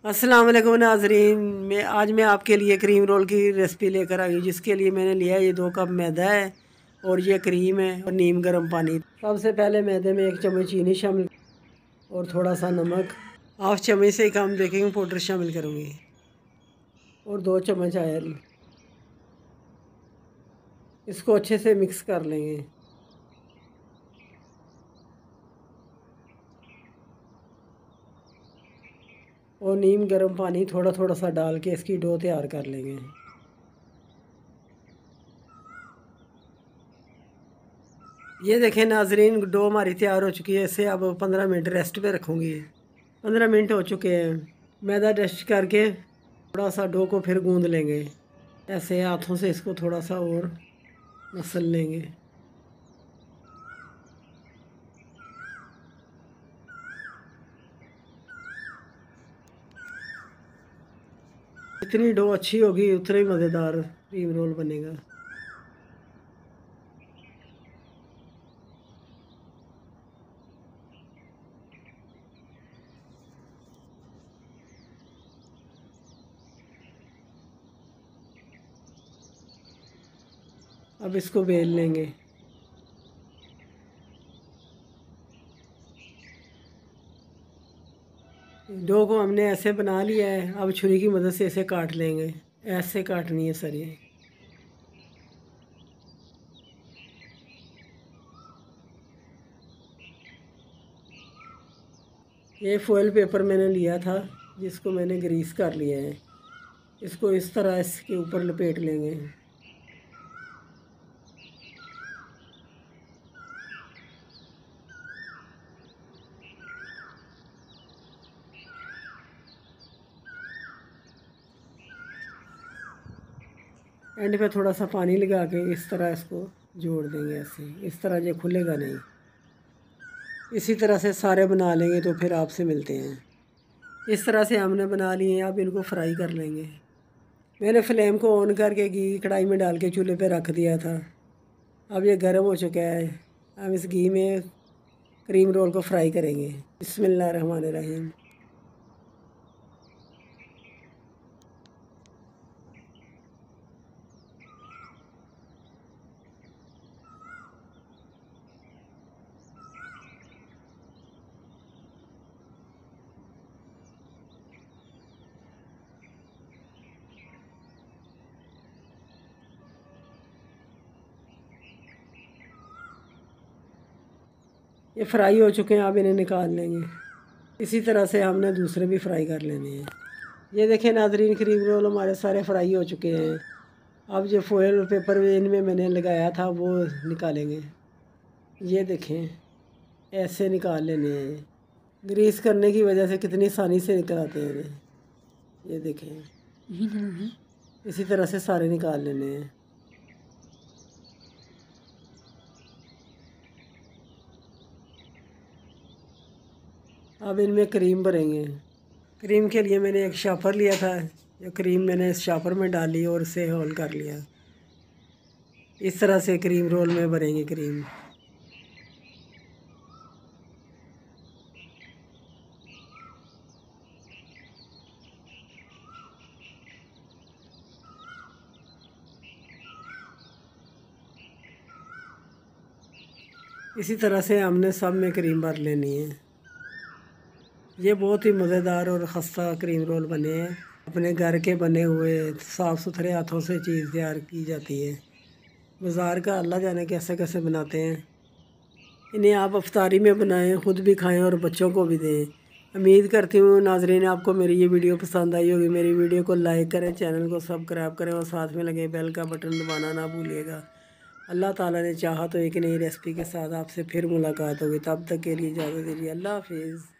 अस्सलाम वालेकुम नाजरीन, मैं आपके लिए क्रीम रोल की रेसिपी लेकर आई हूँ। जिसके लिए मैंने लिया है ये 2 कप मैदा है और ये क्रीम है और नीम गर्म पानी। सबसे पहले मैदे में 1 चम्मच चीनी शामिल और थोड़ा सा नमक, हाफ चम्मच से कम बेकिंग पाउडर शामिल करूँगी और 2 चम्मच ऑयल। इसको अच्छे से मिक्स कर लेंगे। और नीम गर्म पानी थोड़ा थोड़ा सा डाल के इसकी डो तैयार कर लेंगे। ये देखें नाजरीन, डो हमारी तैयार हो चुकी है। इसे अब 15 मिनट रेस्ट पे रखूँगी। 15 मिनट हो चुके हैं। मैदा डस्ट करके थोड़ा सा डो को फिर गूंद लेंगे। ऐसे हाथों से इसको थोड़ा सा और मसल लेंगे। जितनी डो अच्छी होगी उतना ही मज़ेदार क्रीम रोल बनेगा। अब इसको बेल लेंगे। डो को हमने ऐसे बना लिया है। अब छुरी की मदद से इसे काट लेंगे। ऐसे काटनी है सर। ये फॉइल पेपर मैंने लिया था जिसको मैंने ग्रीस कर लिया है। इसको इस तरह इसके ऊपर लपेट लेंगे। एंड पे थोड़ा सा पानी लगा के इस तरह इसको जोड़ देंगे। ऐसे इस तरह ये खुलेगा नहीं। इसी तरह से सारे बना लेंगे तो फिर आपसे मिलते हैं। इस तरह से हमने बना लिए हैं। अब इनको फ्राई कर लेंगे। मैंने फ्लेम को ऑन करके घी कढ़ाई में डाल के चूल्हे पे रख दिया था। अब ये गर्म हो चुका है। हम इस घी में क्रीम रोल को फ्राई करेंगे। बिस्मिल्लाहिर्रहमानिर्रहीम। ये फ्राई हो चुके हैं। अब इन्हें निकाल लेंगे। इसी तरह से हमने दूसरे भी फ्राई कर लेने हैं। ये देखें नाजरीन, क्रीम रोल हमारे सारे फ्राई हो चुके हैं। अब जो फॉइल पेपर इनमें मैंने लगाया था वो निकालेंगे। ये देखें, ऐसे निकाल लेने हैं। ग्रीस करने की वजह से कितनी आसानी से निकल आते हैं इन्हें। ये देखें, इसी तरह से सारे निकाल लेने हैं। अब इनमें क्रीम भरेंगे। क्रीम के लिए मैंने एक शापर लिया था। जो क्रीम मैंने इस शापर में डाली और इसे होल कर लिया। इस तरह से क्रीम रोल में भरेंगे क्रीम। इसी तरह से हमने सब में क्रीम भर लेनी है। ये बहुत ही मज़ेदार और खस्ता क्रीम रोल बने हैं। अपने घर के बने हुए साफ़ सुथरे हाथों से चीज़ तैयार की जाती है। बाज़ार का अल्लाह जाने कैसे कैसे बनाते हैं। इन्हें आप अफ्तारी में बनाएं, ख़ुद भी खाएं और बच्चों को भी दें। उम्मीद करती हूँ नाज़रीन आपको मेरी ये वीडियो पसंद आई होगी। मेरी वीडियो को लाइक करें, चैनल को सब्सक्राइब करें और साथ में लगे बेल का बटन दबाना ना भूलिएगा। अल्लाह ताला ने चाहा तो एक नई रेसिपी के साथ आपसे फिर मुलाकात होगी। तब तक के लिए इजाज़त दीजिए। अल्लाह हाफिज़।